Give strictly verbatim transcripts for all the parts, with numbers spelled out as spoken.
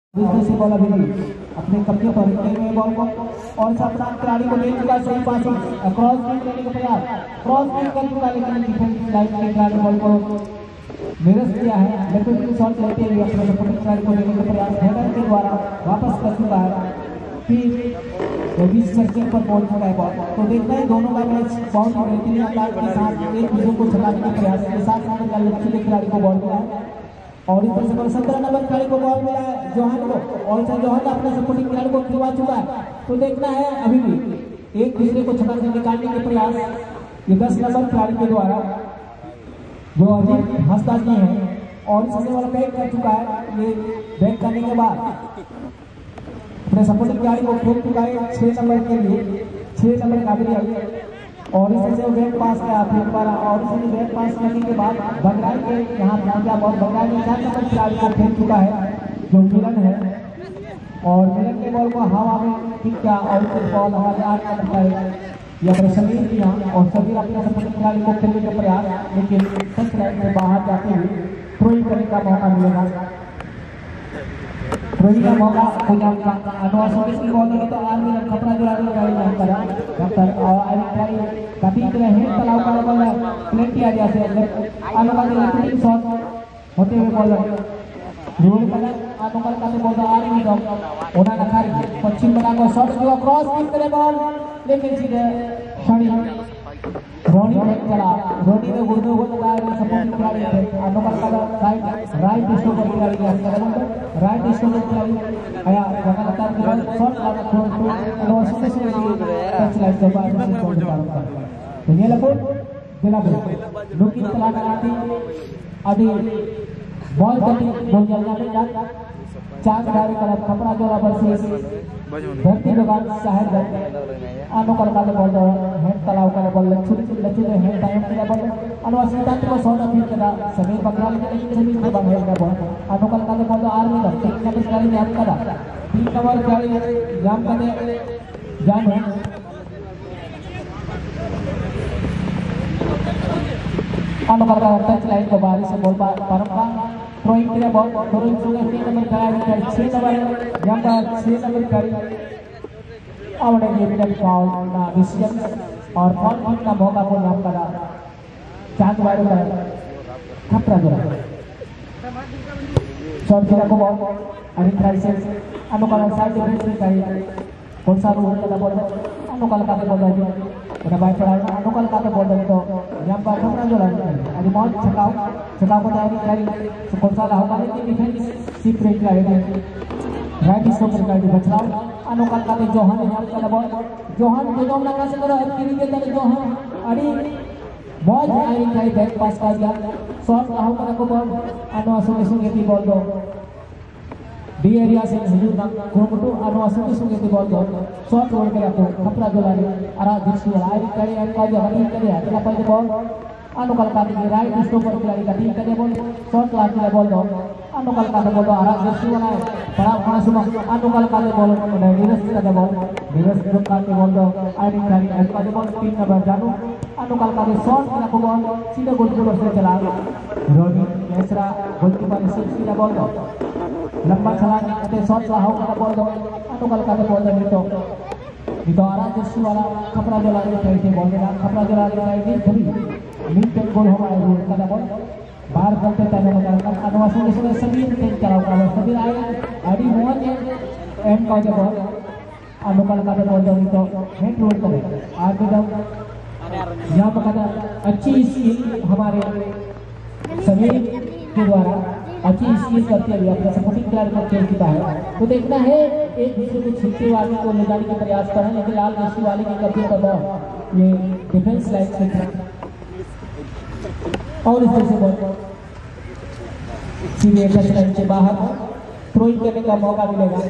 से बॉल अभी अपने कब्जे पर रखते हुए बॉल को और अपना खिलाड़ी को दे चुका सही पासिंग क्रॉस फील्ड करने का प्रयास क्रॉस फील्ड कर चुका लेकिन डिफेंस लाइन के खिलाड़ी बॉल को निरस्त किया है लेकिन शॉट लेते हुए अपने सपोर्टिंग खिलाड़ी को देने का प्रयास हेडर के द्वारा वापस कर चुका है। फिर बीस सर्किल पर पहुंच चुका है बॉल तो देखते हैं दोनों का मैच बहुत बेहतरीन अंदाज के साथ एक दूसरे को छलाने के प्रयास के साथ साथ लक्ष्य खिलाड़ी को बॉल मिला है और इस तरह से सत्रह नंबर खिलाड़ी को बॉल मिला है जोहान को और जोहान अपने सपोर्टिंग खिलाड़ी को खिलवा चुका है तो देखना है अभी भी एक दूसरे को छक्का से निकालने के प्रयास ये दस नंबर खिलाड़ी के द्वारा जो अजीत हंसदा जी है और सबसे वाला बैक कर चुका है। ये बैक करने के बाद अपने सपोर्टिंग खिलाड़ी को खेल चुका है छह नंबर के लिए छह नंबर काबिल और इसी से बैक पास का फिर द्वारा और इसी बैक पास करने के बाद बंगाल के यहाँ पहुंचा बॉल बंगाल में चार नंबर खिलाड़ी को खेल चुका है जो मिलन है और मिलन के बॉल को हवा में किक किया और फिर बॉल हमारे आठ नंबर का है या फिर समीर किया और समीर अपने सपोर्टिंग खिलाड़ी को खेलने का प्रयास लेकिन टच लाइन से बाहर जाते हुए थ्रोइंग करने का मौका मिलेगा। थ्रोइंग का मौका अनुवासों की बॉल है तो आर्मी ने खतरा जो आगे गाड़ी नाम करा डॉक्टर और आई ट्राई काफी तरह है तलाव का बॉल प्लेट किया गया से अनुवाद लेकिन शॉट होते हुए बॉल रोल पर अनुवाद का बॉल आर्मी का ओना का खारी पश्चिम बना को शॉट जो क्रॉस किक करे बॉल लेकिन सीधे शनि रोनी ने चला रोनी ने गुर्दो को लगा सपोर्ट खिलाड़ी थे अनुवाद का राइट राइट स्टोपर खिलाड़ी का कदम राइट स्टोपर खिलाड़ी आया लगातार के शॉट लगा थ्रो टू और उससे से टच लाइन के बाद से शॉट डालता तो ये लगो दिला दो लुकी चला कराती अभी बॉल कटी बॉल जल्दा में जा चार खिलाड़ी तरफ कपड़ा जोड़ा बरसी धरती दुकान शहर आनो करता है बॉल हेड तलाव का बॉल लच्छी लच्छी है हेड टाइम का बॉल अनुवासी तंत्र को सौ फीट का समीर बकराल के समीर के बॉल हेड का बॉल आनो करता है बॉल आर्मी का तीन नंबर खिलाड़ी जाम करा तीन नंबर खिलाड़ी जाम करने जाम है आनो करता है टच लाइन को बाहर से बॉल परंपरा थ्रोइंग के बॉल थ्रोइंग सुने तीन नंबर खिलाड़ी छह नंबर जाम का छह नंबर खिलाड़ी आवड़े ये मिनट फाउल ना डिसीजन और फाउल किक का मौका को नाम करा चांद वाले का खतरा जो शॉट खेला को बॉल अरिंद्र से अनुकाल साइड डिफेंस में कहीं कौन सा रूल का बॉल अनुकाल का बॉल है उन्हें बाय पड़ा अनुकाल का बॉल है तो यहां पर खतरा जो है अभी मौत छकाओ छकाओ को तैयारी करी कौन सा होगा लेकिन डिफेंस सीक्रेट रहेगा राइट स्टॉपर का बचलाओ अनुकाल का जोहान यहाँ का बॉल जोहान को जो लगा से करो किरी के तरह जोहान अड़ी बॉल आई कहीं बैक पास कर दिया शॉट लाओ का को बॉल अनुवासों के संगे की बॉल दो डी एरिया से हुजूर ना कोमटो अनुवासों के संगे की बॉल दो शॉट रोल के आपको खतरा जो लागे अरा दिसु आई करे एंड का जो हटी करे अगला पॉइंट बॉल अनुकाल का राइट स्टॉपर खिलाड़ी का टीम करे बॉल शॉट लागे बॉल दो अनुकाल का बॉल आरा दिसु वाला बड़ा खाना सुनो अनुकाल का बॉल नीरज का बॉल नीरज का बॉल दो आई खिलाड़ी का बॉल तीन नंबर जानू अनुकाल का शॉट का बॉल सीधा गोलकीपर से चला रोनी केसरा गोलकीपर से सीधा बॉल दो लंबा छलांग के शॉट ला हो का बॉल दो अनुकाल का बॉल दो तो तो आरा दिसु वाला कपड़ा जो लागे कैसे बॉल देना कपड़ा जो लागे थ्री मिड गोल हो रहा है का बॉल बाहर करते टाइम में करना अनुवासों के समय समीर टेन चलाओ का समीर आए अड़ी मोहन एंड का जो बॉल अनुकाल का बॉल दो तो हेड रोल करे आगे जब यहाँ पर कहता अच्छी स्किल हमारे समीर के द्वारा अच्छी स्किल करते हुए अपने सपोर्टिंग खिलाड़ी को खेल चुका है तो देखना है एक दूसरे को छीनते वाले को ले जाने का प्रयास करें लेकिन लाल दृष्टि वाले के कब्जे का बॉल ये डिफेंस लाइन से और इस तरह से बॉल सीधे टच लाइन से बाहर थ्रोइंग करने का मौका मिलेगा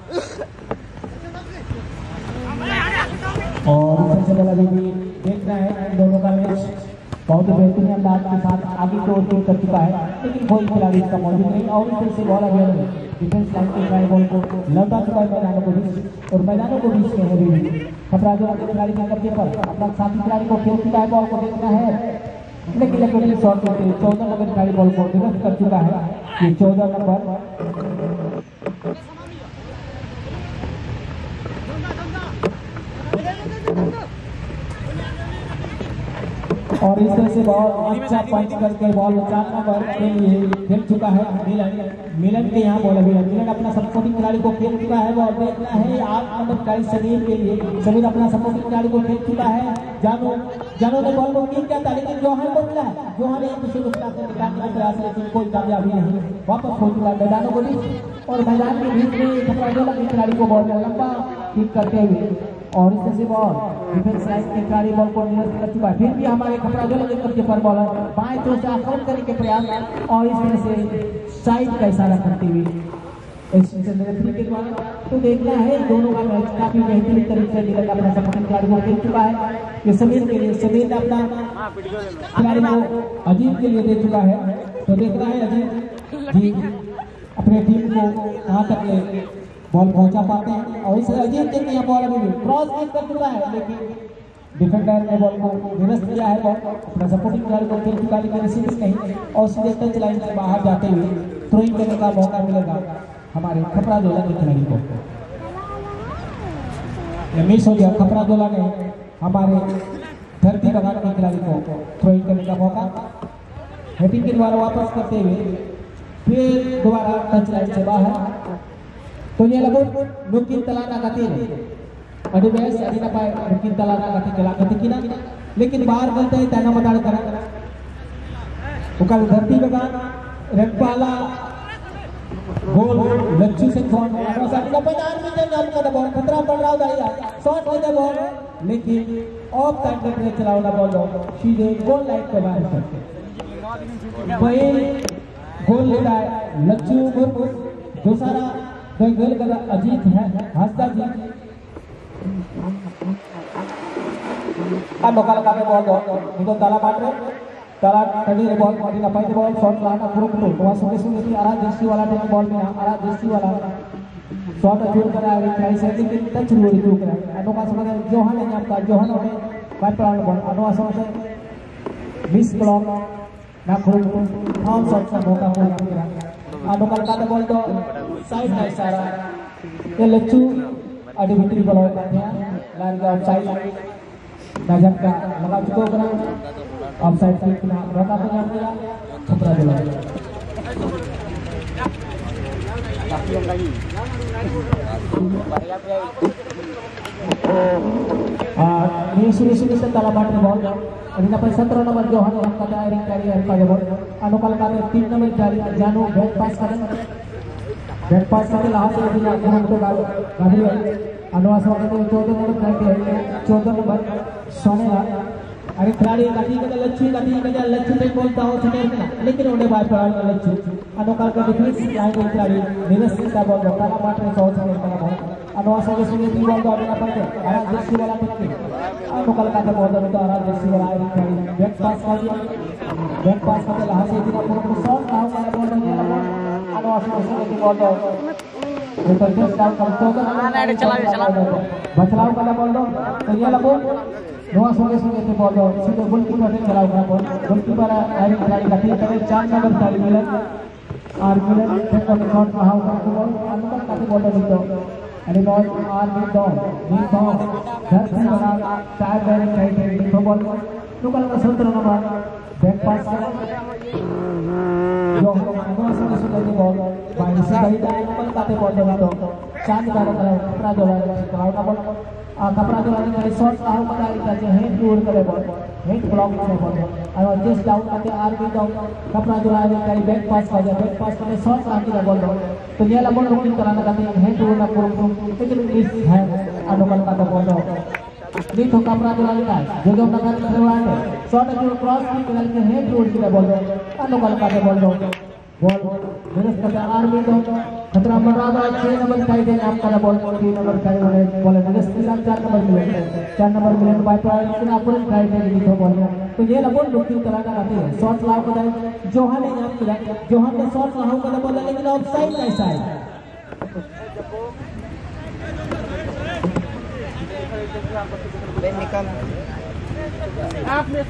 और सबसे पहला भी देखना है इन दोनों का मैच बहुत ही बेहतरीन अंदाज के साथ आगे की ओर खेल कर चुका है लेकिन कोई खिलाड़ी इसका मौजूद नहीं और इस तरह से बॉल अभी डिफेंस लाइन के खिलाड़ी बॉल को लौटा चुका है मैदानों को बीच और मैदानों को बीच में है खतरा जो खिलाड़ी के कब्जे पर अपना साथी खिलाड़ी को खेल चुका है बॉल को देखना है लेकिन लेकिन शॉट में चौदह नंबर खिलाड़ी बॉल को निरस्त कर चुका है ये चौदह नंबर और इस तरह से बॉल अच्छा पंच करके बॉल चार नंबर के लिए खेल चुका है मिलन मिलन के यहाँ बॉल अभी मिलन अपना सपोर्टिंग खिलाड़ी को खेल चुका है। बॉल देखना है आठ नंबर खिलाड़ी समीर के लिए। समीर अपना सपोर्टिंग खिलाड़ी को खेल चुका है। जानू जानू ने बॉल को किक किया था लेकिन जोहान को मिला है। जोहान एक दूसरे को खिलाफ निकालने का प्रयास लेकिन कोई कामयाबी नहीं। वापस हो चुका मैदानों को बीच और मैदान के बीच में खपराजोला के खिलाड़ी को बॉल लंबा किक करते हुए और इस तरह से बॉल डिफेंस लाइन के खिलाड़ी बॉल को निरस्त कर चुका है। फिर भी हमारे खपराजोला के कब्जे पर बॉलर बाएं तरफ से आक्रमण करने के प्रयास और इस तरह से साइड का इशारा करते हुए रेफरी के द्वारा। तो देखना है दोनों का मैच काफी बेहतरीन तरीके से मिलन अपना सपोर्टिंग खिलाड़ी को खेल चुका है। ये समीर के लिए समीर ने अपना खिलाड़ी को अजीत के लिए दे चुका है। तो देखना है अजीत जी अपने टीम को कहाँ तक ले बॉल पहुंचा पाते हैं। और इस अजीत के यहाँ बॉल अभी क्रॉस किक कर चुका है लेकिन डिफेंडर ने बॉल को निरस्त किया है। बॉल अपना सपोर्टिंग खिलाड़ी को खेल चुका लेकिन रिसीव नहीं और सीधे टच लाइन से बाहर जाते हुए थ्रोइंग करने का मौका मिलेगा हमारे खपराजोला के खिलाड़ी को। मिस हो गया। खपराजोला ने हमारे धरती बगान के खिलाड़ी को थ्रोइंग करने का मौका हेटिंग के द्वारा वापस करते हुए फिर दोबारा टच लाइन से बाहर। तो ये लगभग mungkin telah nakati अभी बेस अभी ना पाए mungkin telah nakati चला करते कि ना लेकिन बाहर गलते हैं ताना मताड़ करा उकाल धरती बगान रेडपाला गोल लच्छू से फोन और साथ में पैदान में जब जाम का बॉल खतरा पड़ रहा है दाई शॉट हो जाए बॉल लेकिन ऑफ टाइम पे चलाओ ना बॉल सीधे गोल लाइन पे बाहर करते वही गोल लेता है लच्छू मुर्मू दूसरा तो गोल का अजीत है हंसदा जी अब लोकल का बॉल दो itu tala matre tala tadi ball mati apa itu ball shot lana kurung kurung वहां सुने सुने कि आरा देसी वाला टीम बॉल में आरा देसी वाला शॉट अजूर करा है ट्राई से कि टच हुई जो करा अनो का समय जोहान ने आपका जोहान ने बाय प्लान बॉल अनो समय मिस ब्लॉक ना kurung kurung ऑन शॉट का मौका मिला अनो का बॉल तो साइड का इशारा ये लच्छू अड़ी भित्री बोला है लार का साइड नजर का लगा चुका करा ऑफ साइड से ना रका पे जा गया खतरा दिला हां ये शुरू शुरू से तला बाट में बॉल अभी ना पर सत्रह नंबर जो हम हम का रिंग कैरियर का बॉल अनुकल का तीन नंबर जारी जानू बैक पास करें बैक पास करके लास्ट में दिया गुरु को गाड़ी अनुवास वक्त में चौदह नंबर करके चौदह नंबर सोनेला अरे खिलाड़ी गाड़ी का लच्छू गाड़ी का लच्छू पे बोलता हो छने लेकिन उन्हें बाय पर लच्छू अनुकाल का डिफेंस लाइन के खिलाड़ी निरस्त का बॉल ताला बाट में सौ छने का बॉल अनुवास वक्त में भी बॉल दो अपना पड़ते अरे देसी वाला टिक अनुकाल का बॉल दो तो अरे देसी वाला खिलाड़ी बैक पास कर दिया बैक पास करके लास्ट में दिया पूरा शॉट आउट वाला बॉल दिया अनुवास वक्त में बॉल दो तो जस्ट डाउन कर तो ना चलाओ चलाओ बचलाओ का बॉल दो तो ये लगो नवा सोगे सोगे के बॉल दो सीधे गोलकीपर ने चलाओ का बॉल गोलकीपर आई खिलाड़ी का ठीक है चार नंबर खिलाड़ी मिलन और मिलन टेक ऑन शॉट का हाउ का बॉल अंदर का बॉल दो अरे बॉल आर विद दो नी दो घर से बना टायर बैरिंग राइट तो बॉल निकल का सत्रह नंबर बैक पास जो नवा सोगे सोगे के बॉल बाई से बाई निकल का बॉल दो चांद का कपड़ा जो है का बॉल आ कपड़ा जो है शॉट आउट का इधर जो है दूर करे बॉल हेड ब्लॉक से बॉल और जस्ट डाउन करते आर भी डाउन कपड़ा जो है कहीं बैक पास कर जाए बैक पास में शॉट आके का बॉल तो ये ला बॉल रोकिंग कराना करते हैं हेड दूर ना पूरा लेकिन मिस है अनुकल का बॉल नहीं तो कपड़ा जो है जो जो नगर खेलवा है शॉट जो क्रॉस की निकल के हेड दूर की बॉल अनुकल का बॉल बॉल निरस्त करते आर भी डाउन खतरा बढ़ रहा है छह नंबर साइड है आपका बॉल तीन नंबर साइड वाले बॉल निरस्त के साथ चार नंबर मिले चार नंबर मिले बाय पर लेकिन आपको साइड है ये तो बॉल तो ये लगो लुकिंग कराना आती है शॉट लाओ का जोहान ने नाम किया जोहान ने शॉट लाओ का बॉल लेकिन ऑफसाइड कैसा है निकल आपने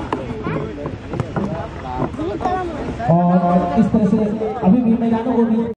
और इस तरह से अभी भी मैदानों को भी